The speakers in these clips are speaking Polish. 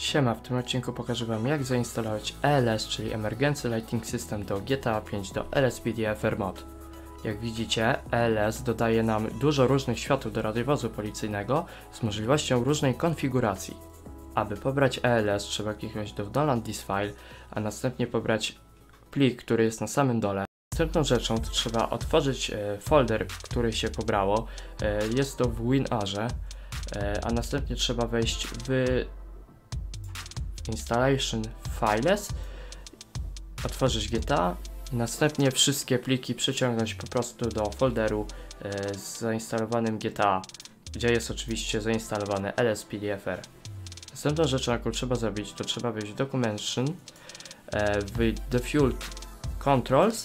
Siema, w tym odcinku pokażę Wam, jak zainstalować ELS, czyli Emergency Lighting System do GTA 5 do LSPDFR mod. Jak widzicie, ELS dodaje nam dużo różnych świateł do radiowozu policyjnego z możliwością różnej konfiguracji. Aby pobrać ELS, trzeba kliknąć do Download this file, a następnie pobrać plik, który jest na samym dole. Następną rzeczą to trzeba otworzyć folder, który się pobrało. Jest to w WinRze, a następnie trzeba wejść w Installation Files, otworzyć GTA i następnie wszystkie pliki przeciągnąć po prostu do folderu z zainstalowanym GTA, gdzie jest oczywiście zainstalowany LSPDFR. Następną rzeczą, jaką trzeba zrobić, to trzeba wejść w Documentation, w Default Controls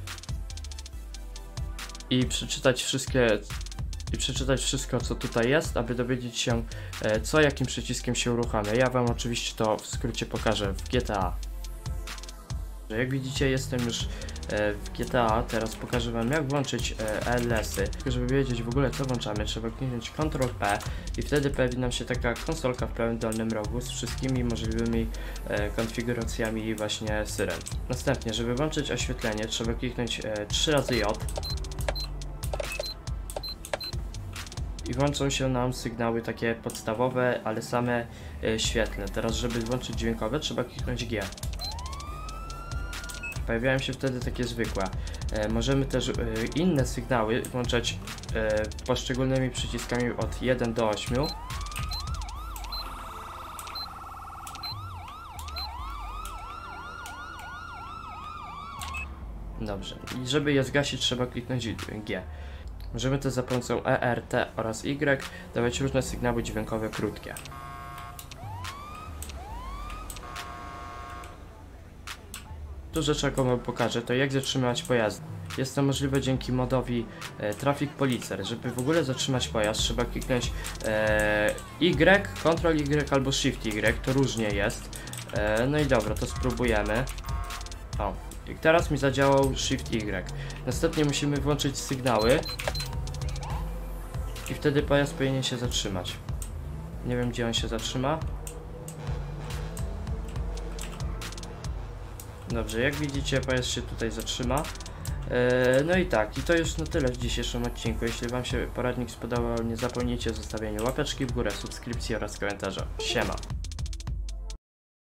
i przeczytać wszystko, co tutaj jest, aby dowiedzieć się, co jakim przyciskiem się uruchamia. Ja Wam oczywiście to w skrócie pokażę w GTA. Jak widzicie, jestem już w GTA, teraz pokażę Wam, jak włączyć ELS-y. Żeby wiedzieć w ogóle, co włączamy, trzeba kliknąć Ctrl+P i wtedy pojawi nam się taka konsolka w prawym dolnym rogu z wszystkimi możliwymi konfiguracjami właśnie syren. Następnie, żeby włączyć oświetlenie, trzeba kliknąć 3 razy J. I włączą się nam sygnały takie podstawowe, ale same świetlne. Teraz, żeby włączyć dźwiękowe, trzeba kliknąć G. Pojawiają się wtedy takie zwykłe. Możemy też inne sygnały włączać poszczególnymi przyciskami od 1 do 8. Dobrze. I żeby je zgasić, trzeba kliknąć G. Możemy też za pomocą E, R, T oraz Y dawać różne sygnały dźwiękowe krótkie. Tu rzecz, jaką Wam pokażę, to jak zatrzymać pojazd. Jest to możliwe dzięki modowi Traffic Policer. Żeby w ogóle zatrzymać pojazd, trzeba kliknąć Y, Ctrl Y albo Shift Y, to różnie jest. No i dobra, to spróbujemy. O, i teraz mi zadziałał Shift Y. Następnie musimy włączyć sygnały i wtedy pojazd powinien się zatrzymać. Nie wiem, gdzie on się zatrzyma. Dobrze, jak widzicie, pojazd się tutaj zatrzyma. No i tak, i to już na tyle w dzisiejszym odcinku. Jeśli Wam się poradnik spodobał, nie zapomnijcie o zostawieniu łapeczki w górę, subskrypcji oraz komentarza. Siema!